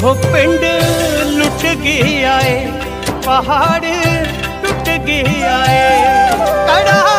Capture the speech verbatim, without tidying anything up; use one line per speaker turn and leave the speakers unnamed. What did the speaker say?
हो पिंड लुट गया है, पहाड़ टूट गया है, कड़ा